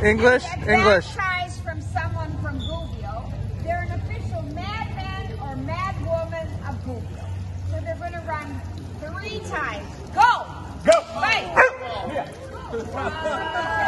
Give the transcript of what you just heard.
English. Advanced prize from someone from Gubbio. They're an official madman or madwoman of Gubbio. So they're going to run 3 times. Go! Go! Fight! Yeah.